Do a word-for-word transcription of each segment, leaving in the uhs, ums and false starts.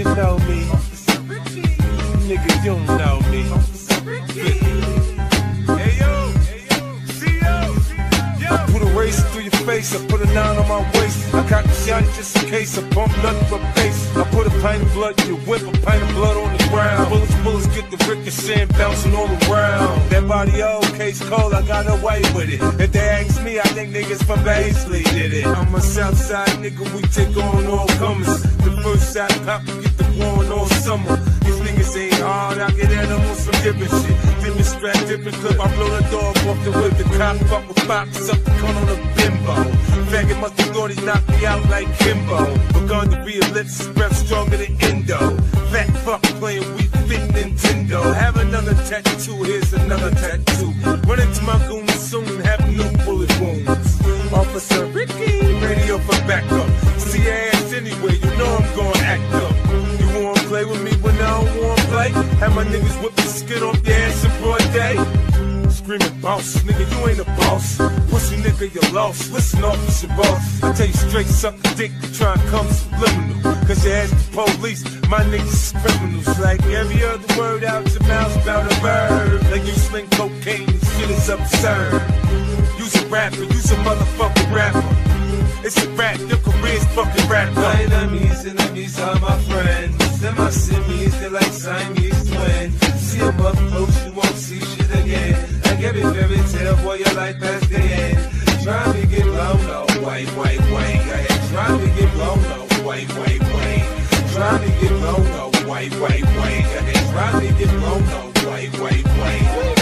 you know me. Nigga, you don't know me. Hey yo, hey yo, see yo. I put a razor through your face, I put a nine on my waist. I got the shot just in case I bump nothing but pace. I put a pint of blood in your whip, a pint of blood on the ground. Bullets, bullets get the ricochet bouncing all around. That body old, case cold, I got away with it. If they ask me, I think niggas from Baisley did it. I'm a Southside nigga, we take on all comers. The first shot pop, we get the one all summer. These niggas ain't hard, I get at them on some different shit. Different strap, different clip, I blow the dog off the whip. The cop fuck with box up the gun on a bimbo. Faggot must have thought he knocked me out like Kimbo. Begun to be ellipsis, breath stronger than Indo. Fat fuck playing we fit Nintendo. Have another tattoo, here's another tattoo. Run into my goons soon, have new bullet wounds. Officer Ricky, radio for backup. See your ass anywhere, you know I'm gonna act up. You wanna play with me when I don't wanna play? Have my niggas whip the skin off your ass in broad day. Screaming boss, nigga, you ain't a boss. Pussy nigga, you lost. Listen, officer boss, I tell you straight, suck the dick to try and come subliminal. Cause you ask the police, my niggas is criminals. Like every other word out your mouth about a bird. Like you sling cocaine, this shit is absurd. You's a rapper, you's a motherfucking rapper. It's a rap, your career's fucking rap. My enemies, enemies are my friends. Them my simians, they're like Siamese twins. See them up close, you won't see shit again. Like every fairy tale, boy, your life past the end. Try to get blown, no, white, white, white. Try to get blown, no, white, white, white. Try to get blown, no, white, white, white. Try to get blown, no, white, white, white.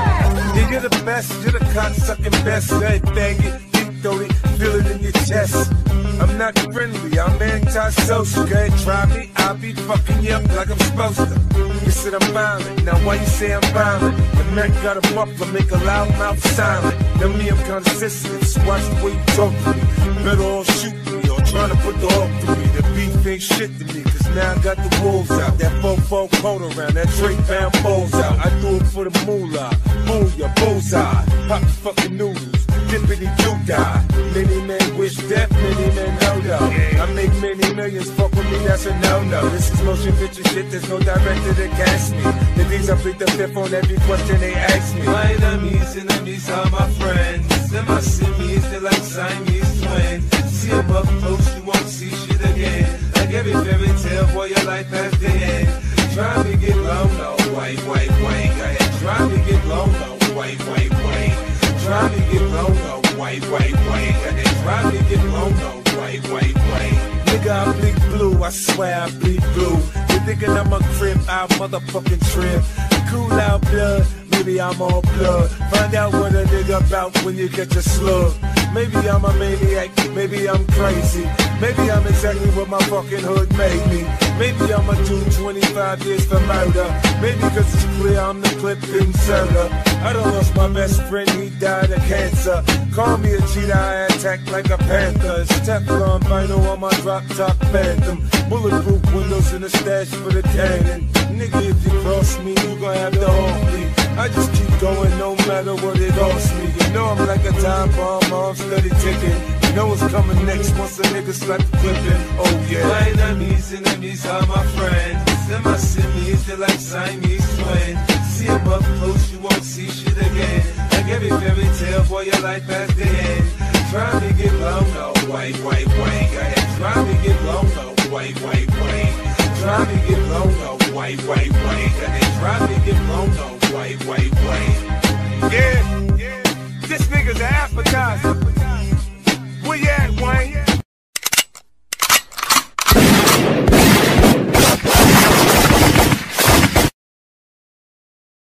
Yeah, you're the best, you're the cocksucking best. Hey, faggot. Feel it in your chest. I'm not friendly, I'm anti-social. Can't try me, I'll be fucking you up like I'm supposed to. You said I'm violent, now why you say I'm violent? The Mac got a muffler, make a loud mouth silent. Now me, I'm kinda sensitive, so watch the way you talk to me. Better all shoot me or trying to put the hook through me. The beef ain't shit to me, cause now I got the wolves out. That fofo coat around, that Drake bound balls out. I do it for the moolah, booyah, bullseye. Pop the fucking noodles. Dippity do die. Many men wish death, many men know though. I make many millions, fuck with me, that's a no-no. This is motion picture shit, there's no director to cast me. The things I plead the fifth on every question they ask me. My enemies, enemies are my friends. Them my simians, they're like Siamese twins. See them up close, you won't see shit again. Like every fairy tale, boy, your life has the end. Try to get blown, no, white, white, white. Try to get blown, no, white, white, white. Try to get blown, no, white, white, white. Try to get blown, no, white, white, white. Nigga, I bleed blue, I swear I bleed blue. You thinking I'm a crib, I'll motherfucking trip. Cool out blood, maybe I'm all blood. Find out what a nigga about when you get your slug. Maybe I'm a maniac, maybe I'm crazy. Maybe I'm exactly what my fucking hood made me. Maybe I'ma do twenty-five years for murder. Maybe cause it's clear I'm the clip inserter. I done lost my best friend, he died of cancer. Call me a cheetah, I attack like a panther. It's Teflon vinyl on my drop top Phantom. Bulletproof windows in the stash for the cannon. Nigga, if you cross me, you gon' have to hold me. I just keep going no matter what it costs me. You know I'm like a time bomb, I'm steady ticking. You know what's coming next once a nigga slap the clipping. Oh yeah. My enemies, enemies are my friends. Them my simians, they're like Siamese twins. See them up close, you won't see shit again. Like every fairy tale, boy, your life has the end. Try to get blown, no, white, white, white. Try to get blown, no, white, white, white. Try to get blown, no, white, white, white. Try to get blown, no, white, white, white. Yeah, yeah.